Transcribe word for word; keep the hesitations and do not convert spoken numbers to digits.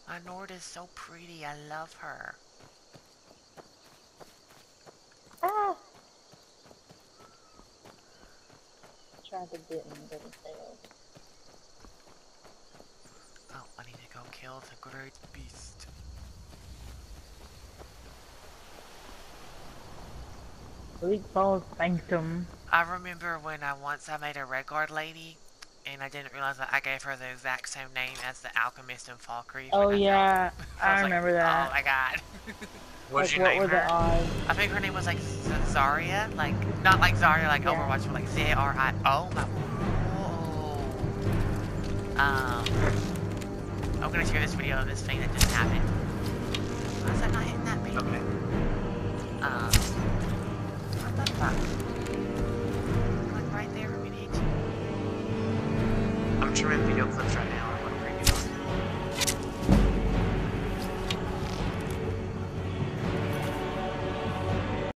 My Nord is so pretty. I love her. Ah! Tried to bit me, but it failed. Oh, I need to go kill the great beast. Bleak Falls Sanctum. I remember when I once I made a red guard lady, and I didn't realize that I gave her the exact same name as the alchemist in Falkreath. Oh I yeah, I I was like, remember that. oh my god. What'd Like, you what name were the her? odds? I think her name was like Z Zarya, like not like Zarya like Yeah. Overwatch, but like Z R I. Oh my. Whoa. Um, I'm gonna share this video of this thing that just happened. Why is that not hitting that beat? Okay. Um, what the fuck? Like right there, we need to. I'm trimming video clips right